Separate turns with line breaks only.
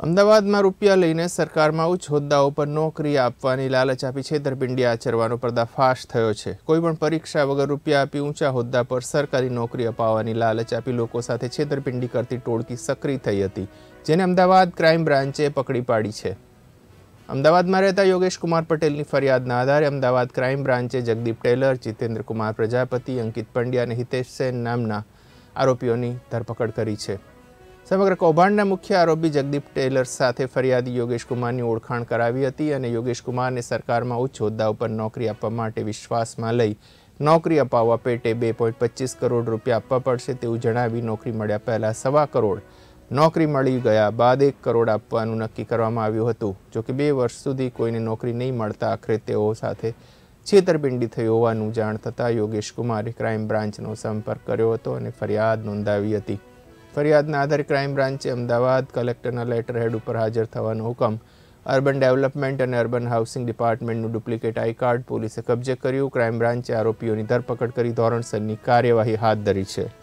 અમદાવાદમાં રૂપિયા લઈને સરકારમાં ઉચ્ચ હોદ્દાઓ પર નોકરી આપવાની લાલચ આપી છેતરપિંડી આચરવાનો પર્દાફાશ થયો છે। કોઈપણ પરીક્ષા વગર રૂપિયા આપી ઊંચા હોદ્દા પર સરકારી નોકરી અપાવવાની લાલચ આપી લોકો સાથે છેતરપિંડી કરતી ટોળકી સક્રિય થઈ હતી, જેને અમદાવાદ ક્રાઇમ બ્રાન્ચે પકડી પાડી છે। અમદાવાદમાં રહેતા યોગેશ કુમાર પટેલની ફરિયાદના આધારે અમદાવાદ ક્રાઇમ બ્રાન્ચે જગદીપ ટેલર, જીતેન્દ્ર કુમાર પ્રજાપતિ, અંકિત પંડ્યા અને હિતેશ સેન નામના આરોપીઓની ધરપકડ કરી છે। સમગ્ર કૌભાંડના મુખ્ય આરોપી જગદીપ ટેલર સાથે ફરિયાદી યોગેશ કુમારની ઓળખાણ કરાવી હતી અને યોગેશ કુમારને સરકારમાં ઉચ્ચ હોદ્દા ઉપર નોકરી આપવા માટે વિશ્વાસમાં લઈ નોકરી અપાવવા પેટે 2.25 કરોડ રૂપિયા આપવા પડશે તેવું જણાવી નોકરી મળ્યા પહેલા 1.25 કરોડ, નોકરી મળી ગયા બાદ 1 કરોડ આપવાનું નક્કી કરવામાં આવ્યું હતું। જોકે 2 વર્ષ સુધી કોઈને નોકરી નહીં મળતા આખરે તેઓ સાથે છેતરપિંડી થઈ હોવાનું જાણ થતાં યોગેશ કુમારે ક્રાઇમ બ્રાન્ચનો સંપર્ક કર્યો હતો અને ફરિયાદ નોંધાવી હતી। ફરિયાદના આધારે ક્રાઇમ બ્રાન્ચે અમદાવાદ કલેક્ટરના લેટર હેડ ઉપર હાજર થવાનો હુકમ, અર્બન ડેવલપમેન્ટ અને અર્બન હાઉસિંગ ડિપાર્ટમેન્ટનું ડુપ્લિકેટ આઈ કાર્ડ પોલીસે કબજે કર્યું। ક્રાઇમ બ્રાન્ચે આરોપીઓની ધરપકડ કરી ધોરણસરની કાર્યવાહી હાથ ધરી છે।